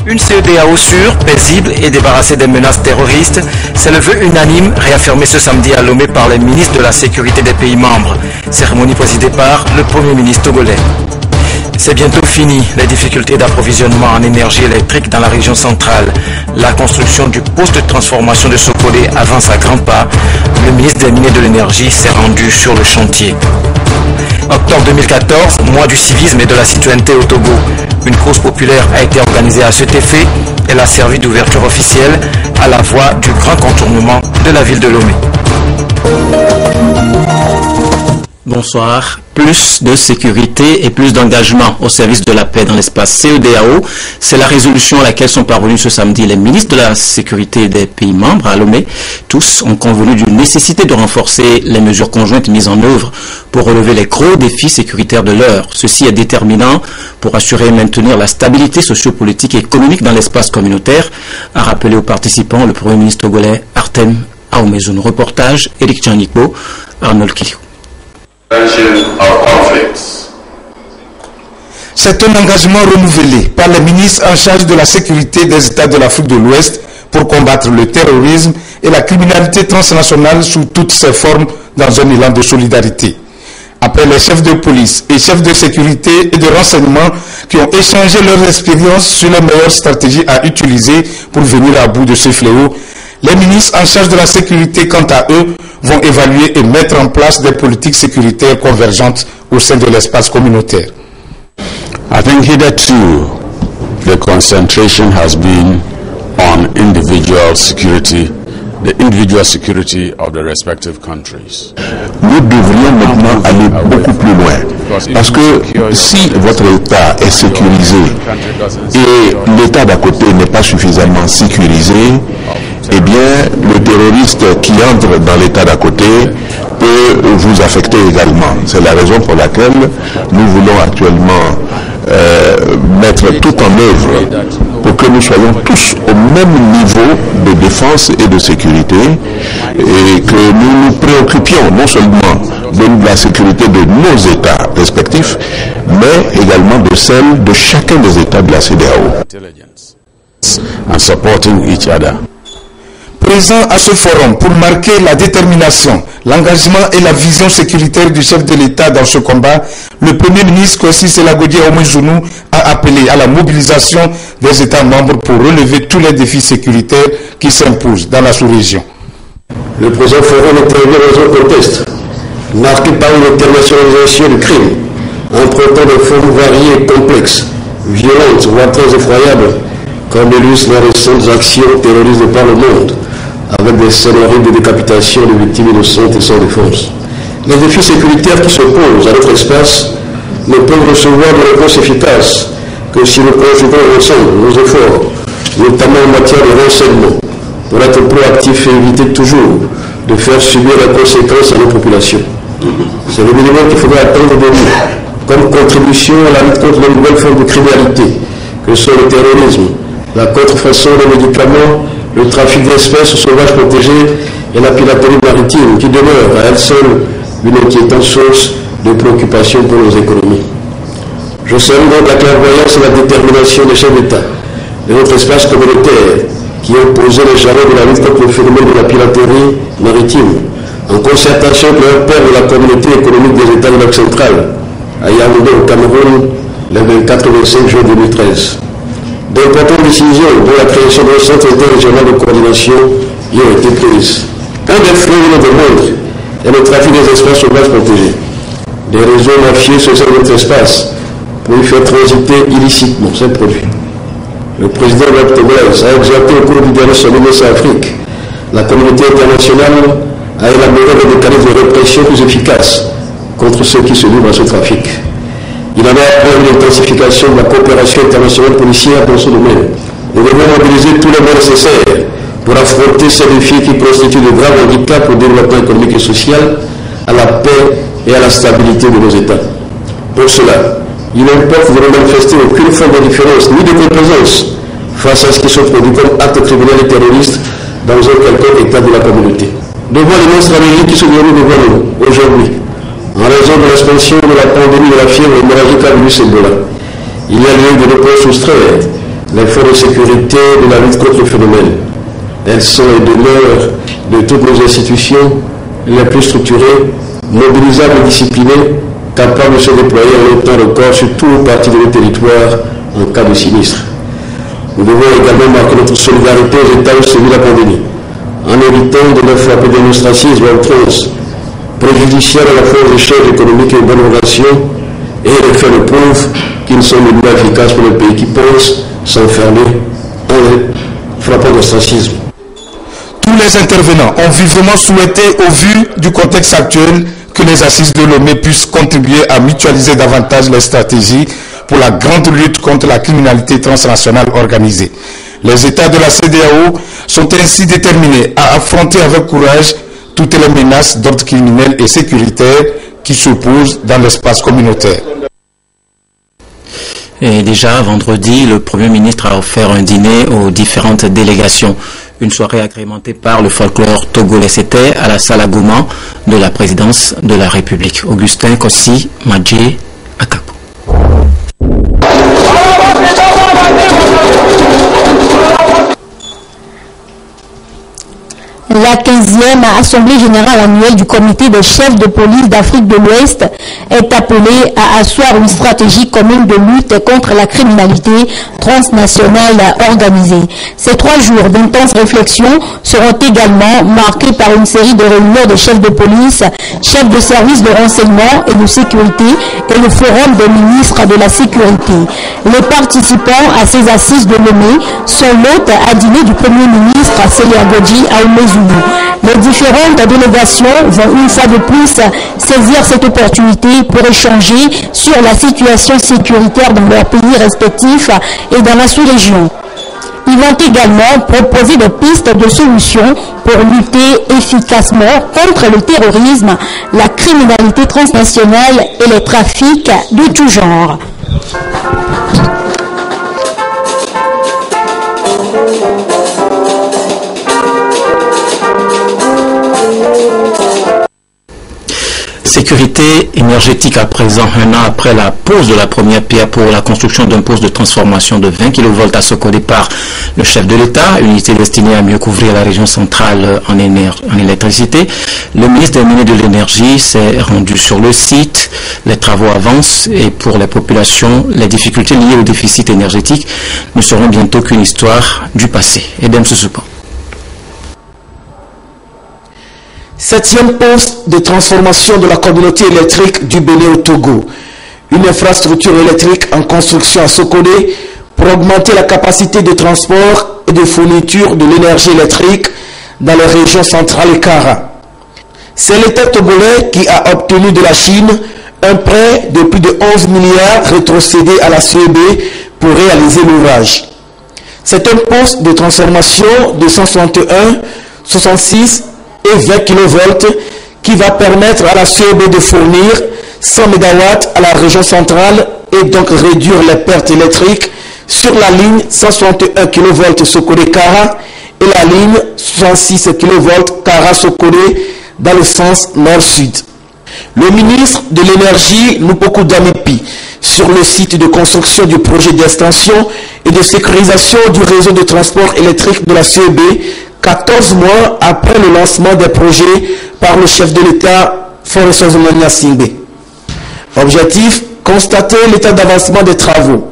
Une CEDEAO sûre, paisible et débarrassée des menaces terroristes, c'est le vœu unanime réaffirmé ce samedi à Lomé par les ministres de la sécurité des pays membres. Cérémonie présidée par le Premier ministre togolais. C'est bientôt fini, les difficultés d'approvisionnement en énergie électrique dans la région centrale. La construction du poste de transformation de Sokolé avance à grands pas. Le ministre des Mines et de l'Énergie s'est rendu sur le chantier. Octobre 2014, mois du civisme et de la citoyenneté au Togo. Une course populaire a été organisée à cet effet. Elle a servi d'ouverture officielle à la voie du grand contournement de la ville de Lomé. Bonsoir. Plus de sécurité et plus d'engagement au service de la paix dans l'espace CEDEAO. C'est la résolution à laquelle sont parvenus ce samedi les ministres de la sécurité des pays membres à Lomé. Tous ont convenu d'une nécessité de renforcer les mesures conjointes mises en œuvre pour relever les gros défis sécuritaires de l'heure. Ceci est déterminant pour assurer et maintenir la stabilité sociopolitique et économique dans l'espace communautaire, a rappelé aux participants le Premier ministre togolais Artem Aoumezoun. Reportage Eric Tchanikbo, Arnold Kiliou. C'est un engagement renouvelé par les ministres en charge de la sécurité des États de l'Afrique de l'Ouest pour combattre le terrorisme et la criminalité transnationale sous toutes ses formes dans un élan de solidarité. Après les chefs de police et chefs de sécurité et de renseignement qui ont échangé leur expérience sur les meilleures stratégies à utiliser pour venir à bout de ce fléau, les ministres en charge de la sécurité, quant à eux, vont évaluer et mettre en place des politiques sécuritaires convergentes au sein de l'espace communautaire. I think hitherto the concentration has been on individual security, the individual security of the respective countries. Nous devrions maintenant aller beaucoup plus loin. Parce que si votre État est sécurisé et l'État d'à côté n'est pas suffisamment sécurisé, eh bien, le terroriste qui entre dans l'État d'à côté peut vous affecter également. C'est la raison pour laquelle nous voulons actuellement mettre tout en œuvre pour que nous soyons tous au même niveau de défense et de sécurité et que nous nous préoccupions non seulement de la sécurité de nos États respectifs, mais également de celle de chacun des États de la CEDEAO. And supporting each other. Présent à ce forum pour marquer la détermination, l'engagement et la vision sécuritaire du chef de l'État dans ce combat, le Premier ministre Kwesi Selagodji Aoumezoun a appelé à la mobilisation des États membres pour relever tous les défis sécuritaires qui s'imposent dans la sous-région. Le présent forum est arrivé dans un contexte marqué par une internationalisation du crime, empruntant des formes variées et complexes, violentes, voire très effroyables, comme illustrent les récentes actions terroristes de par le monde, avec des scénarios de décapitation de victimes innocentes et sans défense. Les défis sécuritaires qui se posent à notre espace ne peuvent recevoir de réponse efficace que si nous conjuguons ensemble nos efforts, notamment en matière de renseignement, pour être proactifs et éviter toujours de faire subir les conséquences à nos populations. C'est le minimum qu'il faudra attendre de nous, comme contribution à la lutte contre les nouvelles formes de criminalité, que sont le terrorisme, la contrefaçon des médicaments, le trafic d'espèces sauvages protégées et la piraterie maritime qui demeure à elle seule une inquiétante source de préoccupation pour nos économies. Je salue donc la clairvoyance et la détermination des chefs d'État de notre espace communautaire qui ont posé les jalons de la lutte contre le phénomène de la piraterie maritime en concertation avec leurs pairs de la communauté économique des États de l'Afrique centrale à Yaoundé au Cameroun le 24 et 25 juin 2013. D'importantes décisions dont la création d'un centre interrégional de coordination y ont été prises. Un des fléaux de notre monde est le trafic des espaces sauvages protégés. Des réseaux mafieux sur notre espace pour y faire transiter illicitement ces produits. Le président de la Togolaise a exhorté au cours du dernier sommet de Afrique la communauté internationale à élaborer des mécanismes de répression plus efficaces contre ceux qui se livrent à ce trafic. Il en a appelé une intensification de la coopération internationale policière dans ce domaine. Nous devons mobiliser tous les moyens nécessaires pour affronter ces défis qui constituent de graves handicaps au développement économique et social, à la paix et à la stabilité de nos États. Pour cela, il importe de ne manifester aucune forme de différence ni de complaisance face à ce qui se produit comme actes criminels et terroristes dans un quelconque État de la communauté. Devant l'immense tragédie qui se déroule devant nous aujourd'hui, en raison de l'expansion de la pandémie de la fièvre hémorragique à virus Ebola, il y a lieu de ne pas soustraire les forces de sécurité de la lutte contre le phénomène. Elles sont et demeurent de toutes nos institutions les plus structurées, mobilisables et disciplinées, capables de se déployer en un temps record sur tout le parti de nos territoires en cas de sinistre. Nous devons également marquer notre solidarité aux États où sévit la pandémie, en évitant de leur frapper d'un ostracisme à outrance, préjudiciable à la force des choses économiques et de bonnes relations, et les faits le prouvent qu'ils sont nullement efficaces pour les pays qui pensent s'enfermer en frappant d'ostracisme. Tous les intervenants ont vivement souhaité, au vu du contexte actuel, que les assises de Lomé puissent contribuer à mutualiser davantage les stratégies pour la grande lutte contre la criminalité transnationale organisée. Les États de la CEDEAO sont ainsi déterminés à affronter avec courage toutes les menaces d'ordre criminel et sécuritaire qui se posent dans l'espace communautaire. Et déjà, vendredi, le Premier ministre a offert un dîner aux différentes délégations. Une soirée agrémentée par le folklore togolais. C'était à la salle Agouman de la présidence de la République. Augustin Kossi Madjé Akapo. La 15e Assemblée générale annuelle du comité des chefs de police d'Afrique de l'Ouest est appelée à asseoir une stratégie commune de lutte contre la criminalité transnationale organisée. Ces 3 jours d'intenses réflexions seront également marqués par une série de réunions de chefs de police, chefs de services de renseignement et de sécurité et le forum des ministres de la sécurité. Les participants à ces assises de Lomé sont l'hôte à dîner du Premier ministre Célia Godji à Oumézou. Les différentes délégations vont une fois de plus saisir cette opportunité pour échanger sur la situation sécuritaire dans leurs pays respectifs et dans la sous-région. Ils vont également proposer des pistes de solutions pour lutter efficacement contre le terrorisme, la criminalité transnationale et les trafics de tout genre. Sécurité énergétique à présent, un an après la pose de la première pierre pour la construction d'un poste de transformation de 20 kV à Sokodé par le chef de l'État, unité destinée à mieux couvrir la région centrale en électricité. Le ministre des Mines et de l'Énergie s'est rendu sur le site. Les travaux avancent et pour les populations, les difficultés liées au déficit énergétique ne seront bientôt qu'une histoire du passé. Edem Sousoupan. 7e poste de transformation de la communauté électrique du Bénin au Togo. Une infrastructure électrique en construction à Sokodé pour augmenter la capacité de transport et de fourniture de l'énergie électrique dans les régions centrales et Kara. C'est l'État togolais qui a obtenu de la Chine un prêt de plus de 11 milliards rétrocédé à la CEB pour réaliser l'ouvrage. C'est un poste de transformation de 161, 66 et 20 kV qui va permettre à la CEB de fournir 100 MW à la région centrale et donc réduire les pertes électriques sur la ligne 161 kV Sokodé-Kara et la ligne 66 kV Kara-Sokodé dans le sens nord-sud. Le ministre de l'Énergie, Nupoku Damipi, sur le site de construction du projet d'extension et de sécurisation du réseau de transport électrique de la CEB, 14 mois après le lancement des projets par le chef de l'État, Forest Zomania Singbe. Objectif, constater l'état d'avancement des travaux.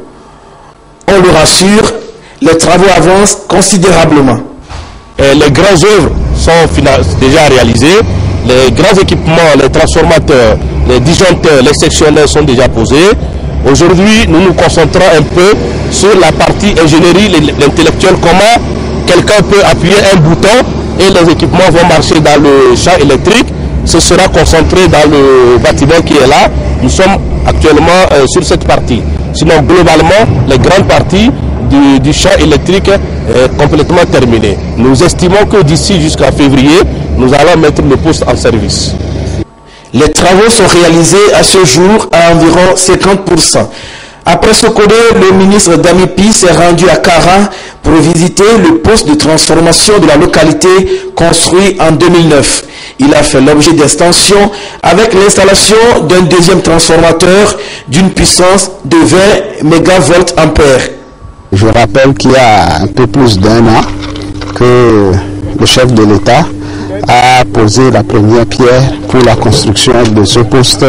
On le rassure, les travaux avancent considérablement. Les grandes œuvres sont déjà réalisées. Les grands équipements, les transformateurs, les disjoncteurs, les sectionneurs sont déjà posés. Aujourd'hui, nous nous concentrons un peu sur la partie ingénierie, l'intellectuel, comment quelqu'un peut appuyer un bouton et les équipements vont marcher dans le champ électrique. Ce sera concentré dans le bâtiment qui est là. Nous sommes actuellement sur cette partie. Sinon, globalement, les grandes parties du champ électrique est complètement terminées. Nous estimons que d'ici jusqu'à février, nous allons mettre le poste en service. Les travaux sont réalisés à ce jour à environ 50%. Après Sokodé, le ministre Damipi s'est rendu à Kara pour visiter le poste de transformation de la localité construit en 2009. Il a fait l'objet d'extension avec l'installation d'un deuxième transformateur d'une puissance de 20 MVA. Je rappelle qu'il y a un peu plus d'1 an que le chef de l'État a posé la première pierre pour la construction de ce poste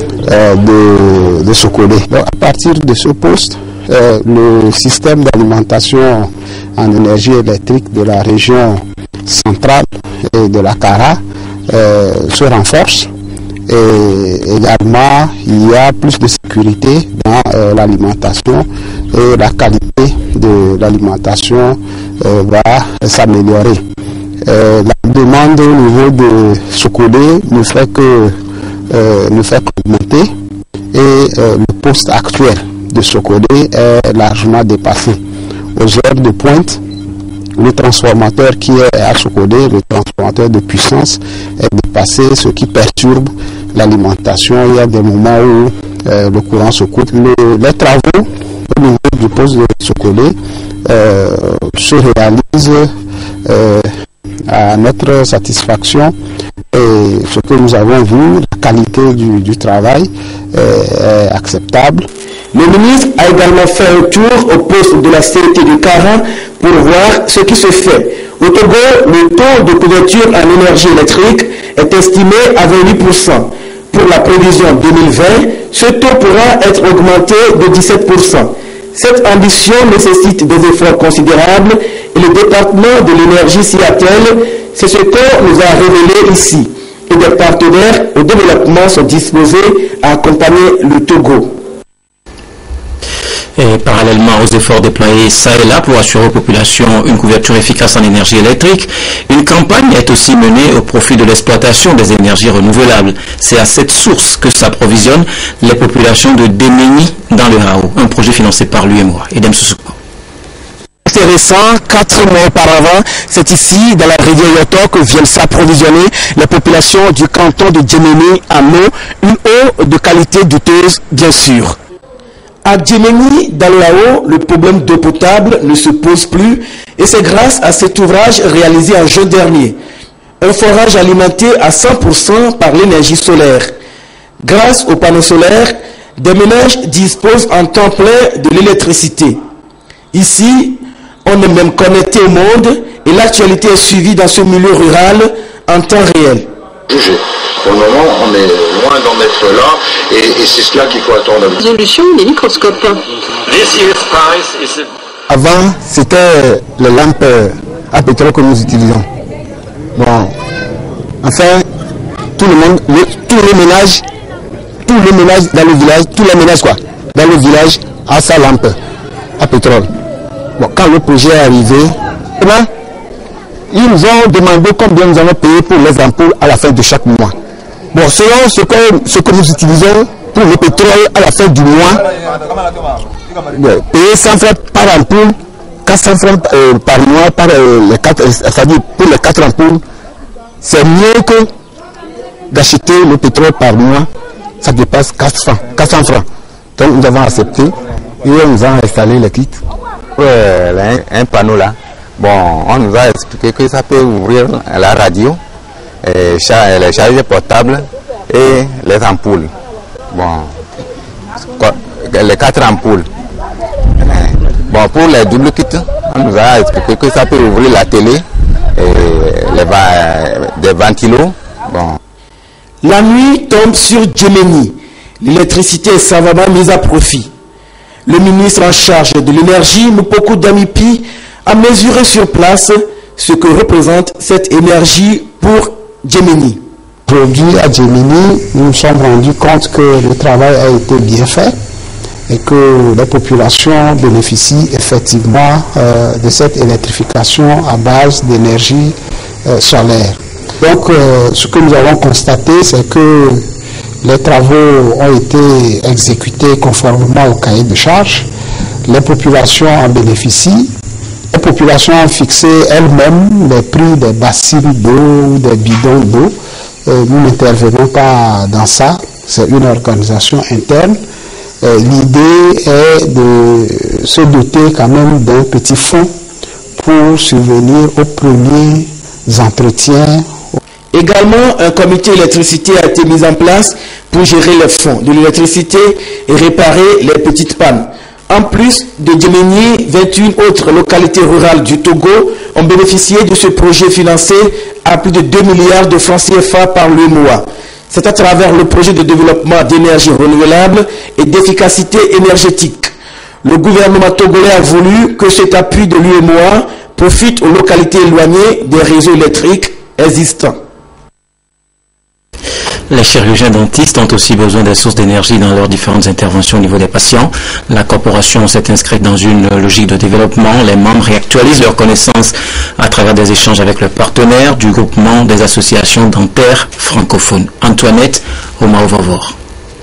de Sokolé. Donc, à partir de ce poste, le système d'alimentation en énergie électrique de la région centrale et de la Kara se renforce. Et également, il y a plus de sécurité dans l'alimentation et la qualité de l'alimentation va s'améliorer. La demande au niveau de Sokolé ne fait qu'augmenter et le poste actuel de Sokolé est largement dépassé. Aux heures de pointe, le transformateur qui est à Sokolé, le transformateur de puissance, est dépassé, ce qui perturbe l'alimentation. Il y a des moments où le courant se coupe. Les travaux au niveau du poste de Sokolé se réalisent à notre satisfaction, et ce que nous avons vu, la qualité du travail est acceptable. Le ministre a également fait un tour au poste de la CET de Kara pour voir ce qui se fait. Au Togo, le taux de couverture en énergie électrique est estimé à 28%. Pour la prévision 2020, ce taux pourra être augmenté de 17%. Cette ambition nécessite des efforts considérables et le département de l'énergie s'y attelle. C'est ce qu'on nous a révélé ici. Et des partenaires au développement sont disposés à accompagner le Togo. Et parallèlement aux efforts déployés ça et là pour assurer aux populations une couverture efficace en énergie électrique, une campagne est aussi menée au profit de l'exploitation des énergies renouvelables. C'est à cette source que s'approvisionnent les populations de Déméni dans le Hao, un projet financé par l'UEMOA. Edem Sousouko. Intéressant, 4 mois auparavant, c'est ici, dans la rivière Yoto, que viennent s'approvisionner les populations du canton de Djéméni en eau, une eau de qualité douteuse, bien sûr. À Djéméni, dans le Hao, le problème d'eau potable ne se pose plus et c'est grâce à cet ouvrage réalisé en juin dernier. Un forage alimenté à 100% par l'énergie solaire. Grâce aux panneaux solaires, des ménages disposent en temps plein de l'électricité. Ici, on est même connecté au monde et l'actualité est suivie dans ce milieu rural en temps réel. Pour le moment, on est loin d'en être là et c'est cela qu'il faut attendre. Résolution des microscopes. Avant, c'était les lampes à pétrole que nous utilisons. Bon, enfin, tous les ménages dans le village, tous les ménages quoi, dans le village a sa lampe à pétrole. Bon, quand le projet est arrivé, ils nous ont demandé combien nous allons payer pour les ampoules à la fin de chaque mois. Bon, selon ce que nous utilisons pour le pétrole à la fin du mois, payer 100 francs par ampoule, 400 francs par mois pour les 4 ampoules, c'est mieux que d'acheter le pétrole par mois, ça dépasse 400 francs. Donc nous avons accepté et on nous a installé les kits. Un panneau là, bon, on nous a expliqué que ça peut ouvrir la radio, les chargeurs portables et les ampoules. Bon, les 4 ampoules. Bon, pour les doubles kits, on nous a expliqué que ça peut ouvrir la télé, et des ventilos. Bon. La nuit tombe sur Djéméni. L'électricité est savamment mise à profit. Le ministre en charge de l'énergie, Mupoko Damipi, a mesuré sur place ce que représente cette énergie pour Djéméni. Aujourd'hui, à Djéméni, nous nous sommes rendus compte que le travail a été bien fait et que les populations bénéficient effectivement de cette électrification à base d'énergie solaire. Donc, ce que nous avons constaté, c'est que les travaux ont été exécutés conformément au cahier de charge. Les populations en bénéficient. Les populations ont fixé elles-mêmes les prix des bassines d'eau ou des bidons d'eau. Nous n'intervenons pas dans ça. C'est une organisation interne. L'idée est de se doter quand même d'un petit fonds pour subvenir aux premiers entretiens. Également, un comité électricité a été mis en place pour gérer les fonds de l'électricité et réparer les petites pannes. En plus de Djemeni, 21 autres localités rurales du Togo ont bénéficié de ce projet financé à plus de 2 milliards de francs CFA par l'UEMOA. C'est à travers le projet de développement d'énergie renouvelable et d'efficacité énergétique. Le gouvernement togolais a voulu que cet appui de l'UEMOA profite aux localités éloignées des réseaux électriques existants. Les chirurgiens dentistes ont aussi besoin des sources d'énergie dans leurs différentes interventions au niveau des patients. La corporation s'est inscrite dans une logique de développement. Les membres réactualisent leurs connaissances à travers des échanges avec leurs partenaires du groupement des associations dentaires francophones. Antoinette Omaovavor.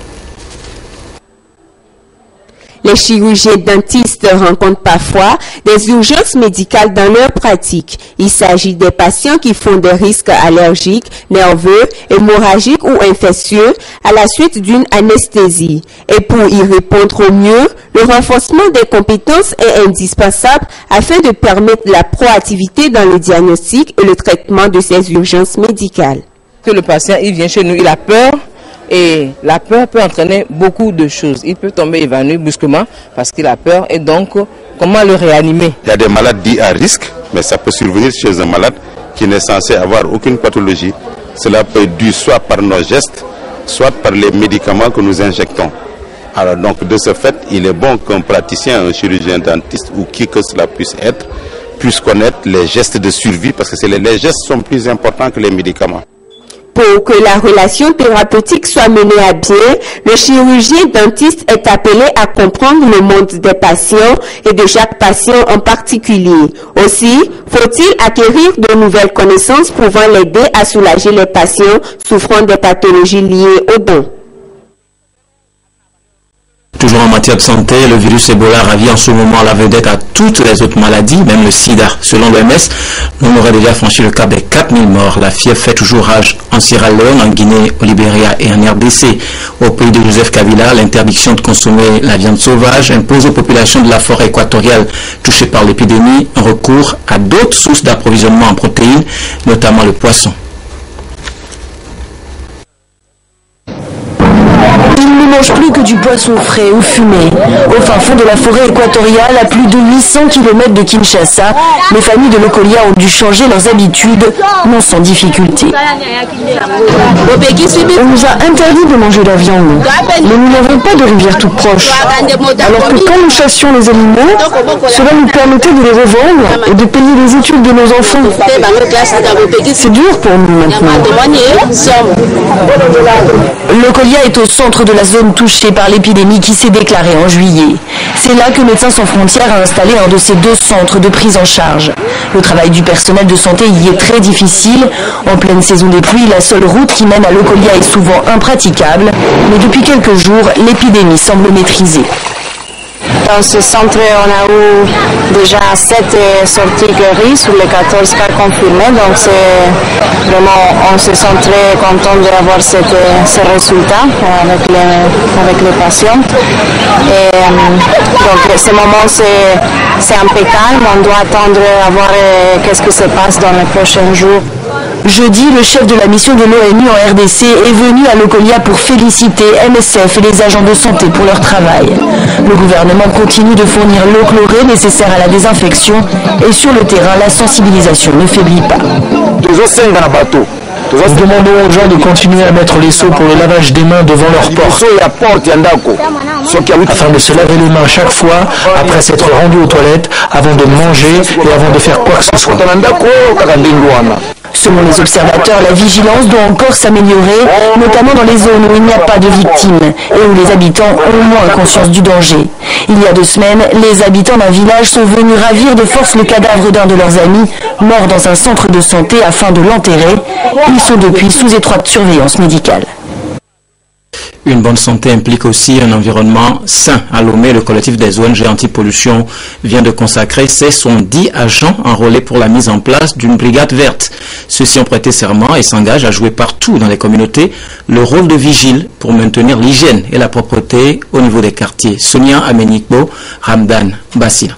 Les chirurgiens dentistes rencontrent parfois des urgences médicales dans leur pratique. Il s'agit des patients qui font des risques allergiques, nerveux, hémorragiques ou infectieux à la suite d'une anesthésie. Et pour y répondre au mieux, le renforcement des compétences est indispensable afin de permettre la proactivité dans le diagnostic et le traitement de ces urgences médicales. Que le patient il vient chez nous, il a peur. Et la peur peut entraîner beaucoup de choses. Il peut tomber évanoui brusquement parce qu'il a peur. Et donc, comment le réanimer? Il y a des malades dits à risque, mais ça peut survenir chez un malade qui n'est censé avoir aucune pathologie. Cela peut être dû soit par nos gestes, soit par les médicaments que nous injectons. Alors donc, de ce fait, il est bon qu'un praticien, un chirurgien dentiste ou qui que cela puisse être, puisse connaître les gestes de survie parce que les gestes sont plus importants que les médicaments. Pour que la relation thérapeutique soit menée à bien, le chirurgien dentiste est appelé à comprendre le monde des patients et de chaque patient en particulier. Aussi, faut-il acquérir de nouvelles connaissances pouvant l'aider à soulager les patients souffrant des pathologies liées aux dents. Toujours en matière de santé, le virus Ebola ravit en ce moment la vedette à toutes les autres maladies, même le sida. Selon l'OMS, on aurait déjà franchi le cap des 4000 morts. La fièvre fait toujours rage en Sierra Leone, en Guinée, au Libéria et en RDC. Au pays de Joseph Kabila, l'interdiction de consommer la viande sauvage impose aux populations de la forêt équatoriale touchées par l'épidémie un recours à d'autres sources d'approvisionnement en protéines, notamment le poisson. Ils ne mangent plus que du poisson frais ou fumé. Au fin fond de la forêt équatoriale, à plus de 800 km de Kinshasa, les familles de Lokolia ont dû changer leurs habitudes, non sans difficulté. On nous a interdit de manger la viande, mais nous n'avons pas de rivière toute proche. Alors que quand nous chassions les animaux, cela nous permettait de les revendre et de payer les études de nos enfants. C'est dur pour nous maintenant. Lokolia est au centre de la zone touchée par l'épidémie qui s'est déclarée en juillet. C'est là que Médecins sans frontières a installé un de ses 2 centres de prise en charge. Le travail du personnel de santé y est très difficile. En pleine saison des pluies, la seule route qui mène à Lokolia est souvent impraticable. Mais depuis quelques jours, l'épidémie semble maîtrisée. Dans ce centre, on a eu déjà 7 sorties guéries sur les 14 cas confirmés. Donc, on se sent très content d'avoir ces résultats avec les patients. Et donc, ce moment, c'est impeccable. On doit attendre à voir qu'est-ce qui se passe dans les prochains jours. Jeudi, le chef de la mission de l'ONU en RDC est venu à Lokolia pour féliciter MSF et les agents de santé pour leur travail. Le gouvernement continue de fournir l'eau chlorée nécessaire à la désinfection et sur le terrain, la sensibilisation ne faiblit pas. Nous demandons aux gens de continuer à mettre les seaux pour le lavage des mains devant leur porte, afin de se laver les mains chaque fois après s'être rendu aux toilettes, avant de manger et avant de faire quoi que ce soit. Selon les observateurs, la vigilance doit encore s'améliorer, notamment dans les zones où il n'y a pas de victimes et où les habitants ont moins conscience du danger. Il y a 2 semaines, les habitants d'un village sont venus ravir de force le cadavre d'un de leurs amis, mort dans un centre de santé afin de l'enterrer. Ils sont depuis sous étroite surveillance médicale. Une bonne santé implique aussi un environnement sain. À Lomé, le collectif des ONG anti-pollution vient de consacrer ses 10 agents enrôlés pour la mise en place d'une brigade verte. Ceux-ci ont prêté serment et s'engagent à jouer partout dans les communautés le rôle de vigile pour maintenir l'hygiène et la propreté au niveau des quartiers. Sonia Amenikbo, Ramdan Bassila.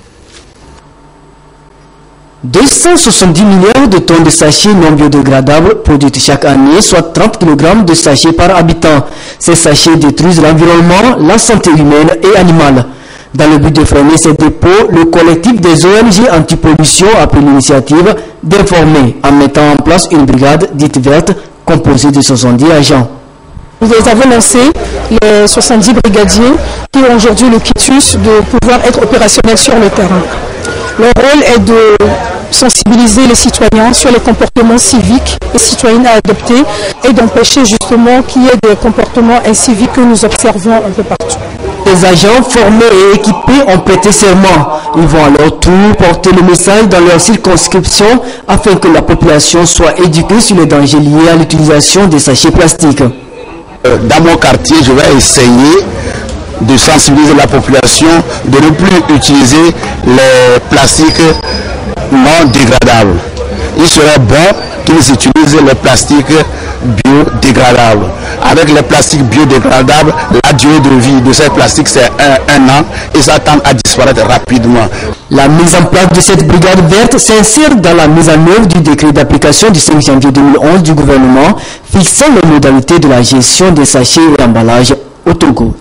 270 milliards de tonnes de sachets non biodégradables produites chaque année, soit 30 kg de sachets par habitant. Ces sachets détruisent l'environnement, la santé humaine et animale. Dans le but de freiner ces dépôts, le collectif des ONG anti-pollution a pris l'initiative d'informer en mettant en place une brigade dite verte composée de 70 agents. Nous avons lancé les 70 brigadiers qui ont aujourd'hui le quitus de pouvoir être opérationnels sur le terrain. Leur rôle est de sensibiliser les citoyens sur les comportements civiques et citoyens à adopter et d'empêcher justement qu'il y ait des comportements inciviques que nous observons un peu partout. Les agents formés et équipés ont prêté serment. Ils vont à leur tour porter le message dans leur circonscription afin que la population soit éduquée sur les dangers liés à l'utilisation des sachets plastiques. Dans mon quartier, je vais essayer de sensibiliser la population de ne plus utiliser les plastiques non dégradables. Il serait bon qu'ils utilisent les plastiques biodégradables. Avec les plastiques biodégradables, la durée de vie de ces plastiques c'est un an et ça tend à disparaître rapidement. La mise en place de cette brigade verte s'insère dans la mise en œuvre du décret d'application du 5 janvier 2011 du gouvernement fixant les modalités de la gestion des sachets et emballages au Togo.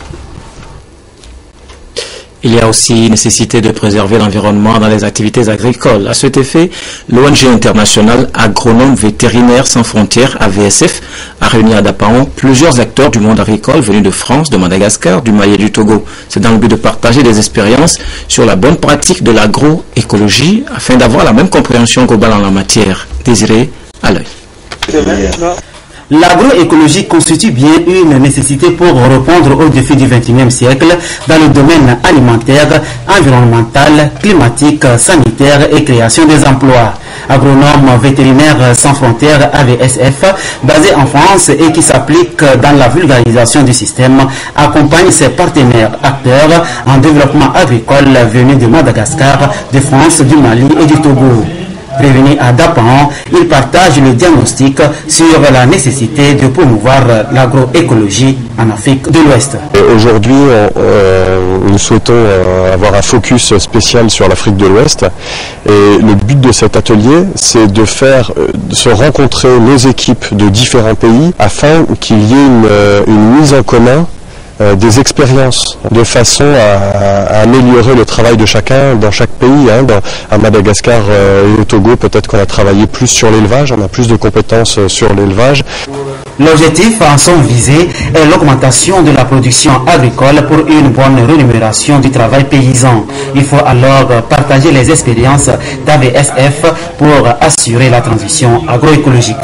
Il y a aussi nécessité de préserver l'environnement dans les activités agricoles. À cet effet, l'ONG internationale Agronomes Vétérinaires Sans Frontières, AVSF, a réuni à Dapaon plusieurs acteurs du monde agricole venus de France, de Madagascar, du Mali et du Togo. C'est dans le but de partager des expériences sur la bonne pratique de l'agroécologie afin d'avoir la même compréhension globale en la matière. Désiré à l'œil. L'agroécologie constitue bien une nécessité pour répondre aux défis du XXIe siècle dans le domaine alimentaire, environnemental, climatique, sanitaire et création des emplois. Agronomes Vétérinaires Sans Frontières, AVSF, basé en France et qui s'applique dans la vulgarisation du système, accompagne ses partenaires acteurs en développement agricole venus de Madagascar, de France, du Mali et du Togo. Réunis à Dapaon, ils partagent le diagnostic sur la nécessité de promouvoir l'agroécologie en Afrique de l'Ouest. Aujourd'hui, nous souhaitons avoir un focus spécial sur l'Afrique de l'Ouest. Et le but de cet atelier, c'est de faire se rencontrer nos équipes de différents pays afin qu'il y ait une mise en commun des expériences de façon à améliorer le travail de chacun dans chaque pays. À Madagascar et au Togo, peut-être qu'on a travaillé plus sur l'élevage, on a plus de compétences sur l'élevage. L'objectif en somme visé est l'augmentation de la production agricole pour une bonne rémunération du travail paysan. Il faut alors partager les expériences d'AVSF pour assurer la transition agroécologique.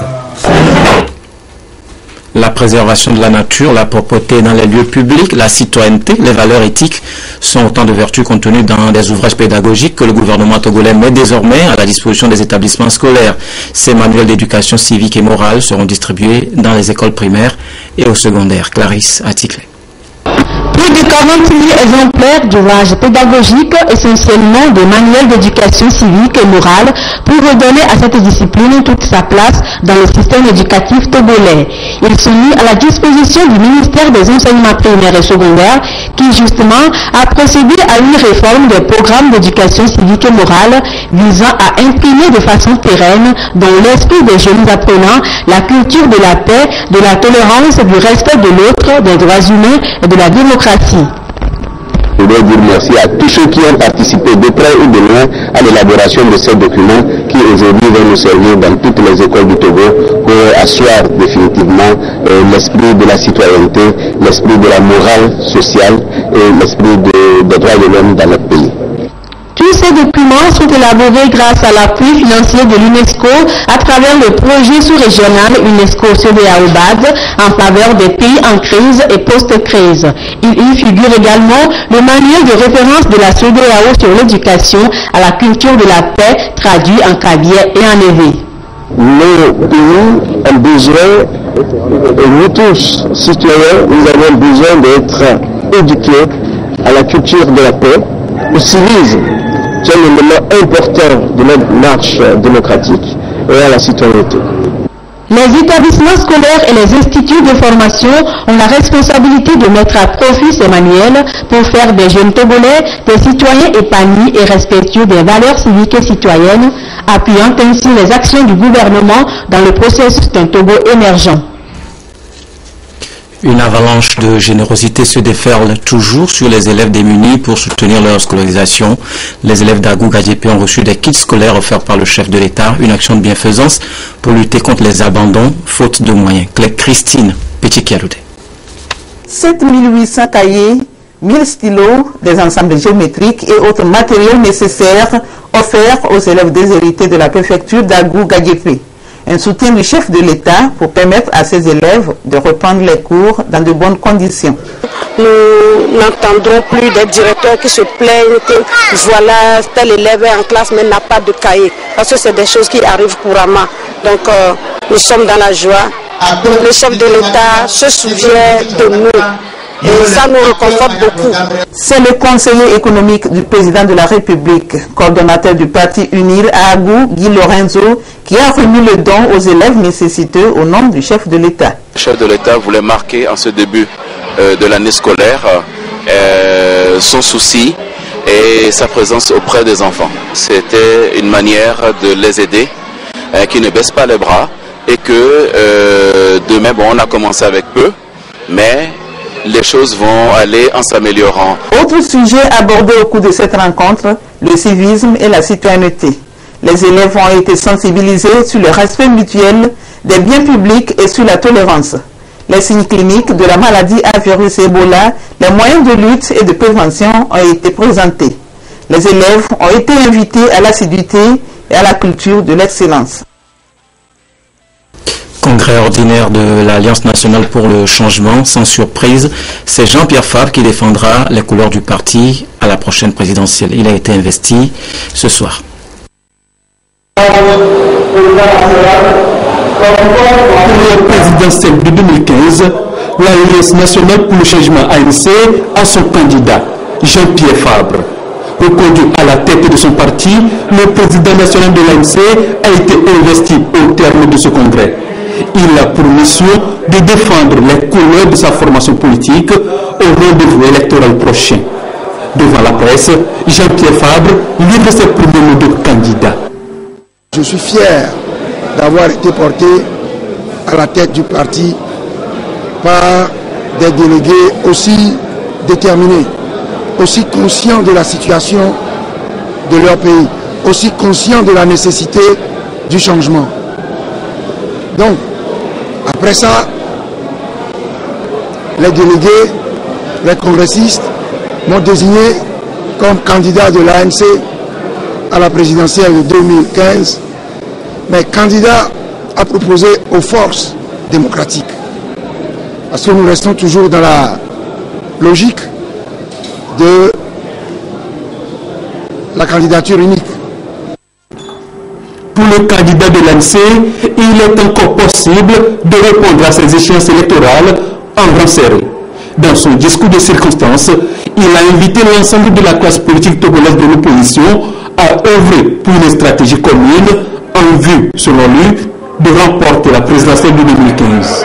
La préservation de la nature, la propreté dans les lieux publics, la citoyenneté, les valeurs éthiques sont autant de vertus contenues dans des ouvrages pédagogiques que le gouvernement togolais met désormais à la disposition des établissements scolaires. Ces manuels d'éducation civique et morale seront distribués dans les écoles primaires et au secondaire. Clarisse Aticlé. Plus de 40 000 exemplaires d'ouvrages pédagogiques, essentiellement des manuels d'éducation civique et morale, pour redonner à cette discipline toute sa place dans le système éducatif togolais. Ils sont mis à la disposition du ministère des enseignements primaires et secondaires, qui justement a procédé à une réforme des programmes d'éducation civique et morale visant à imprimer de façon pérenne dans l'esprit des jeunes apprenants la culture de la paix, de la tolérance, du respect de l'autre, des droits humains et de la démocratie. Je voudrais dire merci à tous ceux qui ont participé de près ou de loin à l'élaboration de ces documents qui aujourd'hui vont nous servir dans toutes les écoles du Togo pour asseoir définitivement l'esprit de la citoyenneté, l'esprit de la morale sociale et l'esprit des droits de l'homme dans notre pays. Tous ces documents sont élaborés grâce à l'appui financier de l'UNESCO à travers le projet sous-régional UNESCO CEDEAO-BAD en faveur des pays en crise et post-crise. Il y figure également le manuel de référence de la CEDEAO sur l'éducation à la culture de la paix, traduit en kabylie et en évé. Le pays a besoin, et nous tous, citoyens, nous avons besoin d'être éduqués à la culture de la paix, au civisme, qui est un élément important de notre marche démocratique, et à la citoyenneté. Les établissements scolaires et les instituts de formation ont la responsabilité de mettre à profit ces manuels pour faire des jeunes Togolais des citoyens épanouis et respectueux des valeurs civiques et citoyennes, appuyant ainsi les actions du gouvernement dans le processus d'un Togo émergent. Une avalanche de générosité se déferle toujours sur les élèves démunis pour soutenir leur scolarisation. Les élèves d'Agou Gadiépé ont reçu des kits scolaires offerts par le chef de l'État, une action de bienfaisance pour lutter contre les abandons, faute de moyens. Christine Petit-Kialouté. 7800 cahiers, 1000 stylos, des ensembles géométriques et autres matériels nécessaires offerts aux élèves déshérités de la préfecture d'Agou Gadiépé. Un soutien du chef de l'État pour permettre à ces élèves de reprendre les cours dans de bonnes conditions. Nous n'entendrons plus des directeurs qui se plaignent que voilà, tel élève est en classe mais n'a pas de cahier. Parce que c'est des choses qui arrivent couramment. Donc nous sommes dans la joie. Le chef de l'État se souvient de nous. Et ça nous réconforte beaucoup. C'est le conseiller économique du président de la République, coordonnateur du parti UNIR à Agou, Guy Lorenzo, qui a remis le don aux élèves nécessiteux au nom du chef de l'État. Le chef de l'État voulait marquer en ce début de l'année scolaire son souci et sa présence auprès des enfants. C'était une manière de les aider, qui ne baissent pas les bras et que demain, bon, on a commencé avec peu, mais les choses vont aller en s'améliorant. Autre sujet abordé au cours de cette rencontre, le civisme et la citoyenneté. Les élèves ont été sensibilisés sur le respect mutuel des biens publics et sur la tolérance. Les signes cliniques de la maladie à virus Ebola, les moyens de lutte et de prévention ont été présentés. Les élèves ont été invités à l'assiduité et à la culture de l'excellence. Congrès ordinaire de l'Alliance nationale pour le changement, sans surprise, c'est Jean-Pierre Fabre qui défendra les couleurs du parti à la prochaine présidentielle. Il a été investi ce soir. Pour la présidentielle de 2015, l'Alliance nationale pour le changement ANC a son candidat, Jean-Pierre Fabre. Reconduit à la tête de son parti, le président national de l'ANC a été investi au terme de ce congrès. Il a pour mission de défendre les couleurs de sa formation politique au rendez-vous électoral prochain. Devant la presse, Jean-Pierre Fabre livre ses premiers mots de candidat. Je suis fier d'avoir été porté à la tête du parti par des délégués aussi déterminés, aussi conscients de la situation de leur pays, aussi conscients de la nécessité du changement. Donc, après ça, les délégués, les congressistes m'ont désigné comme candidat de l'ANC à la présidentielle de 2015, mais candidat à proposer aux forces démocratiques. Parce que nous restons toujours dans la logique de la candidature unique. Pour le candidat de l'ANC, il est encore possible de répondre à ces échéances électorales en grand serré. Dans son discours de circonstance, il a invité l'ensemble de la classe politique togolaise de l'opposition à œuvrer pour une stratégie commune en vue, selon lui, de remporter la présidentielle de 2015.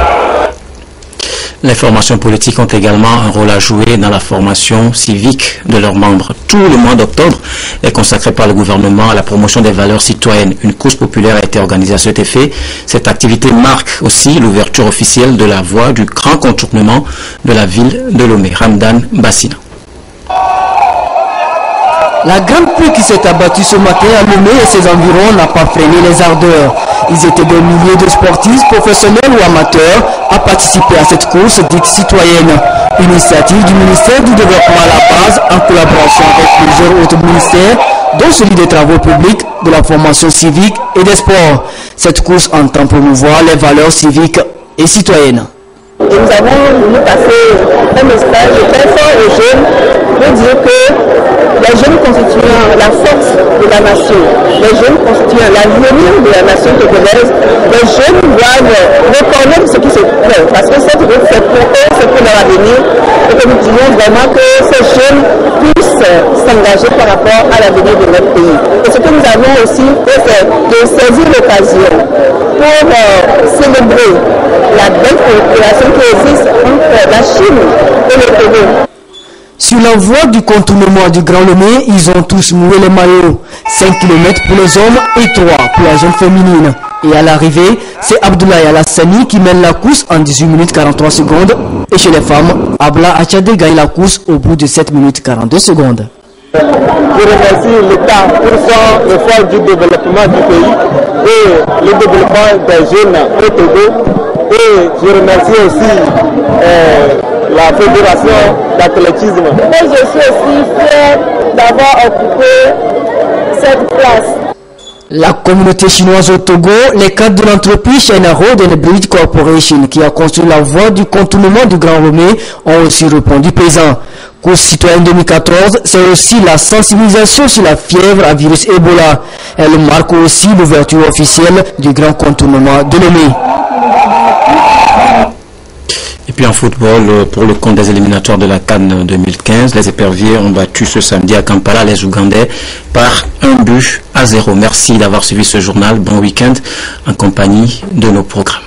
Les formations politiques ont également un rôle à jouer dans la formation civique de leurs membres. Tout le mois d'octobre est consacré par le gouvernement à la promotion des valeurs citoyennes. Une course populaire a été organisée à cet effet. Cette activité marque aussi l'ouverture officielle de la voie du grand contournement de la ville de Lomé. Ramdan Bassina. La grande pluie qui s'est abattue ce matin à Lomé et ses environs n'a pas freiné les ardeurs. Ils étaient des milliers de sportifs, professionnels ou amateurs, à participer à cette course dite citoyenne. Initiative du ministère du Développement à la base, en collaboration avec plusieurs autres ministères, dont celui des Travaux publics, de la formation civique et des sports. Cette course entend promouvoir les valeurs civiques et citoyennes. Et nous avons voulu passer un message très fort aux jeunes pour dire que les jeunes constituent la force de la nation, les jeunes constituent l'avenir de la nation togolaise. Les jeunes doivent reconnaître ce qui se fait, parce que cette route c'est pour eux, c'est pour leur avenir, et que nous disons vraiment que ces jeunes puissent s'engager par rapport à l'avenir de notre pays. Et ce que nous avons aussi fait, c'est de saisir l'occasion pour célébrer la belle coopération qui existe entre la Chine et le Togo. Sur la voie du contournement du Grand Lomé, ils ont tous mouillé les maillots. 5 km pour les hommes et 3 pour la jeune féminine. Et à l'arrivée, c'est Abdoulaye Alassani qui mène la course en 18 minutes 43 secondes. Et chez les femmes, Abla Achade gagne la course au bout de 7 minutes 42 secondes. Je remercie l'État pour son effort du développement du pays et le développement des jeunes au Togo. Et je remercie aussi la Fédération d'athlétisme. Et je suis aussi fier d'avoir occupé cette place. La communauté chinoise au Togo, les cadres de l'entreprise China Road and Bridge Corporation qui a construit la voie du contournement du Grand Lomé ont aussi répondu présent. Course citoyenne 2014, c'est aussi la sensibilisation sur la fièvre à virus Ebola. Elle marque aussi l'ouverture officielle du grand contournement de Lomé. Et puis en football, pour le compte des éliminatoires de la CAN 2015, les éperviers ont battu ce samedi à Kampala les Ougandais par 1-0. Merci d'avoir suivi ce journal. Bon week-end en compagnie de nos programmes.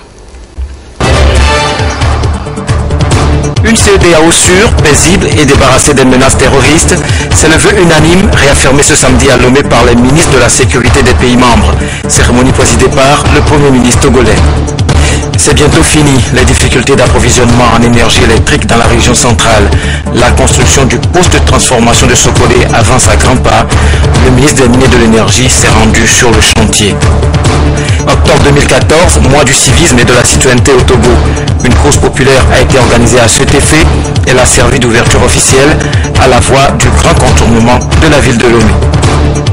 Une CEDEAO sûre, paisible et débarrassée des menaces terroristes, c'est le vœu unanime réaffirmé ce samedi à Lomé par les ministres de la sécurité des pays membres. Cérémonie présidée par le Premier ministre togolais. C'est bientôt fini, les difficultés d'approvisionnement en énergie électrique dans la région centrale. La construction du poste de transformation de Sokolé avance à grands pas. Le ministre des Mines et de l'Énergie s'est rendu sur le chantier. Octobre 2014, mois du civisme et de la citoyenneté au Togo. Une course populaire a été organisée à cet effet. Elle a servi d'ouverture officielle à la voie du grand contournement de la ville de Lomé.